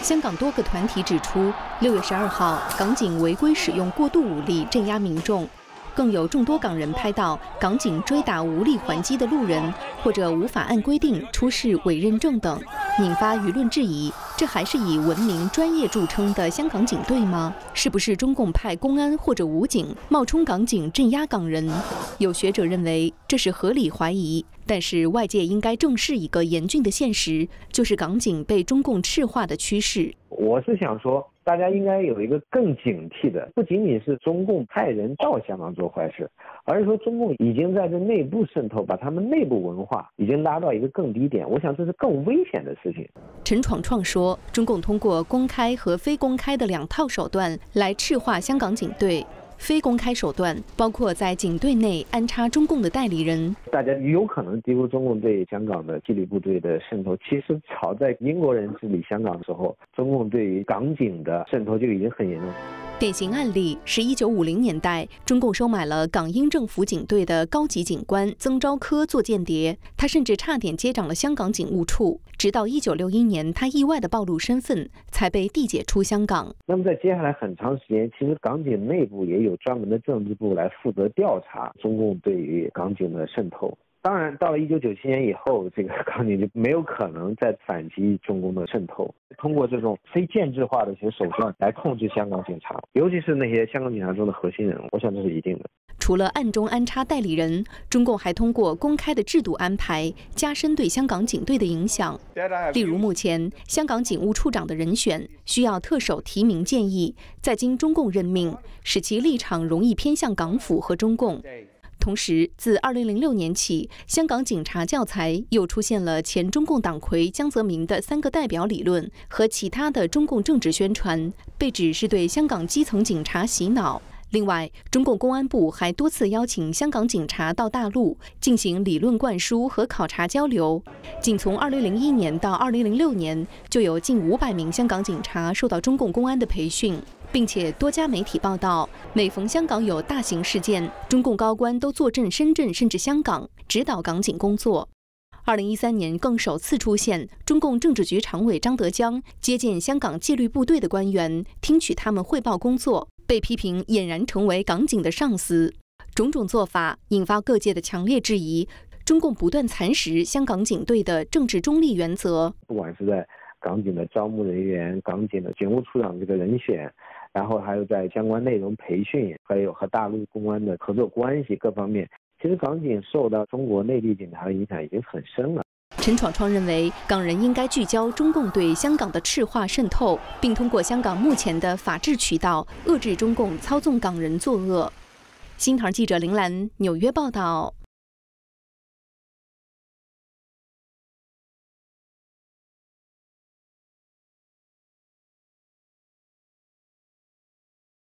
香港多个团体指出，6月12号，港警违规使用过度武力镇压民众，更有众多港人拍到港警追打无力还击的路人，或者无法按规定出示委任证等，引发舆论质疑。这还是以文明专业著称的香港警队吗？是不是中共派公安或者武警冒充港警镇压港人？有学者认为这是合理怀疑，但是外界应该正视一个严峻的现实，就是港警被中共赤化的趋势。 我是想说，大家应该有一个更警惕的，不仅仅是中共派人到香港做坏事，而是说中共已经在这内部渗透，把他们内部文化已经拉到一个更低点。我想这是更危险的事情。 陈闯创说，中共通过公开和非公开的2套手段来赤化香港警队。非公开手段包括在警队内安插中共的代理人。 大家有可能低估中共对香港的纪律部队的渗透。其实早在英国人治理香港的时候，中共对于港警的渗透就已经很严重。 典型案例是1950年代，中共收买了港英政府警队的高级警官曾昭科做间谍，他甚至差点接掌了香港警务处。直到1961年，他意外地暴露身份，才被递解出香港。 那么在接下来很长时间，其实港警内部也有专门的政治部来负责调查中共对于港警的渗透。当然，到了1997年以后，这个港警就没有可能再反击中共的渗透，通过这种非建制化的一些手段来控制香港警察，尤其是那些香港警察中的核心人物，我想这是一定的。 除了暗中安插代理人，中共还通过公开的制度安排，加深对香港警队的影响。例如，目前香港警务处长的人选需要特首提名建议，再经中共任命，使其立场容易偏向港府和中共。同时，自2006年起，香港警察教材又出现了前中共党魁江泽民的3个代表理论和其他的中共政治宣传，被指是对香港基层警察洗脑。另外，中共公安部还多次邀请香港警察到大陆进行理论灌输和考察交流。仅从2001年到2006年，就有近500名香港警察受到中共公安的培训。并且多家媒体报道，每逢香港有大型事件，中共高官都坐镇深圳甚至香港，指导港警工作。2013年更首次出现中共政治局常委张德江接见香港纪律部队的官员，听取他们汇报工作，被批评俨然成为港警的上司。种种做法引发各界的强烈质疑，中共不断蚕食香港警队的政治中立原则。 不管是在港警的招募人员、港警的警务处长这个人选，然后还有在相关内容培训，还有和大陆公安的合作关系各方面，其实港警受到中国内地警察的影响已经很深了。 陈闯创认为，港人应该聚焦中共对香港的赤化渗透，并通过香港目前的法治渠道遏制中共操纵港人作恶。新唐记者林兰纽约报道。